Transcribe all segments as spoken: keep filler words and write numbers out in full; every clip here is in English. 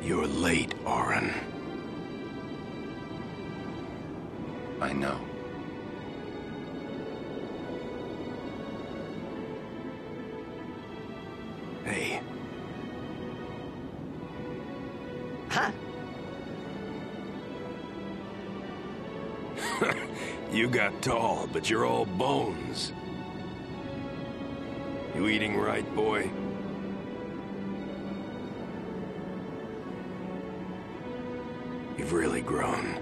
You're late, Auron. I know. Hey. Huh? You got tall, but you're all bones. You eating right, boy? You've really grown.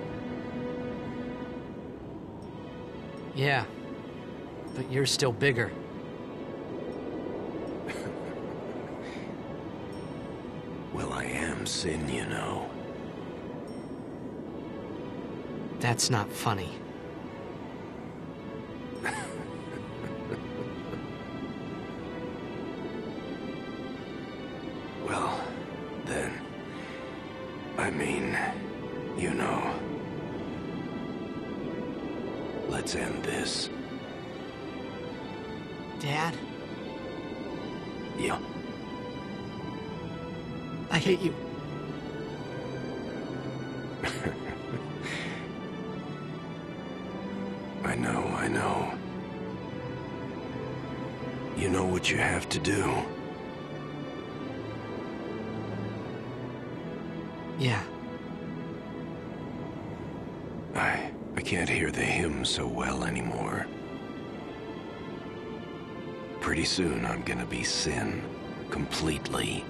Yeah. But you're still bigger. Well, I am Sin, you know. That's not funny. Well, then... I mean, you know... Let's end this. Dad? Yeah. I hate you. I know, I know. You know what you have to do. Yeah. I... I can't hear the hymn so well anymore. Pretty soon I'm gonna be Sin. Completely.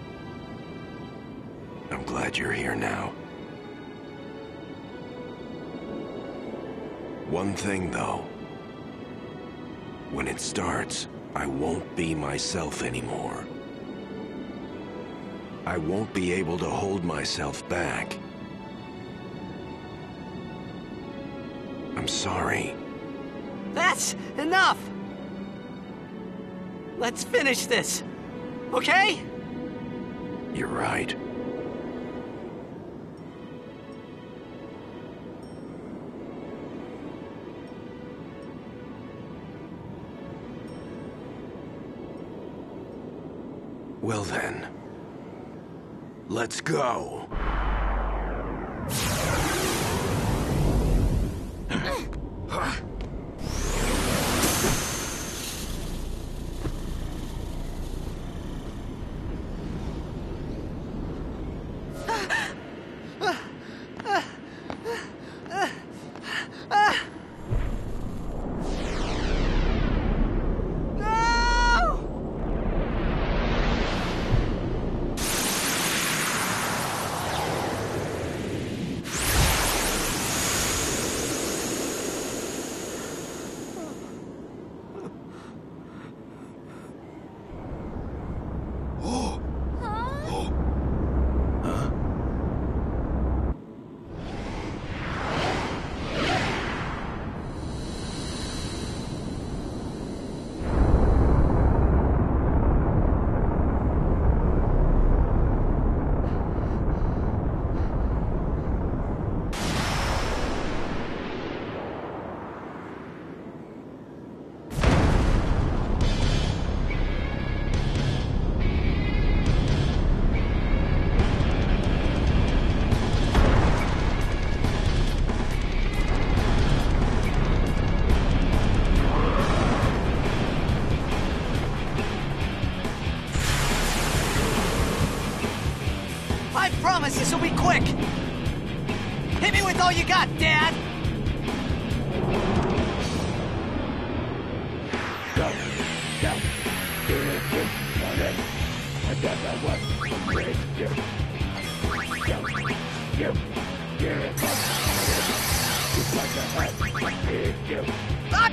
I'm glad you're here now. One thing, though. When it starts, I won't be myself anymore. I won't be able to hold myself back. I'm sorry. That's enough! Let's finish this, okay? You're right. Well then, let's go. This will be quick! Hit me with all you got, Dad! Ah!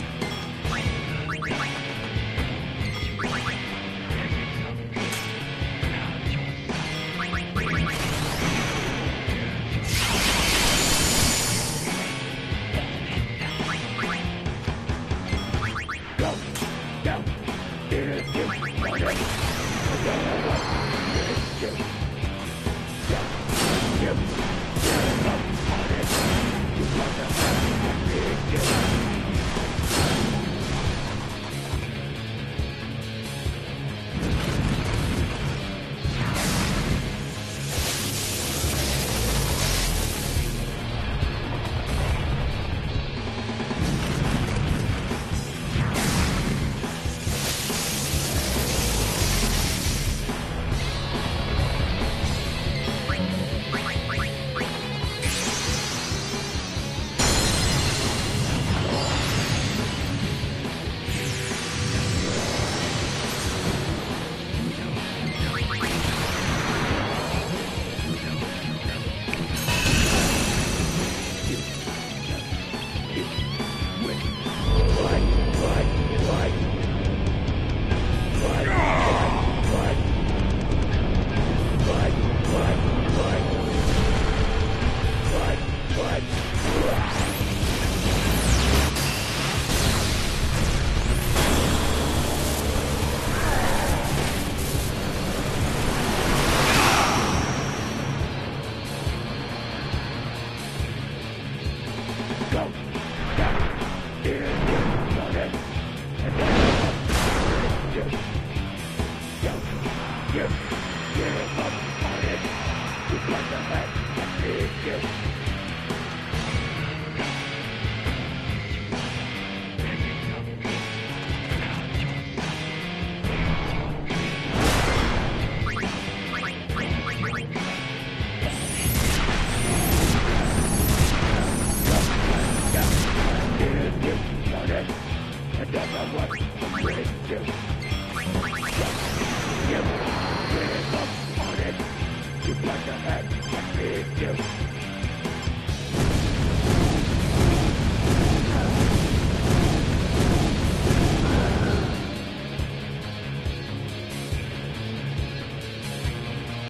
You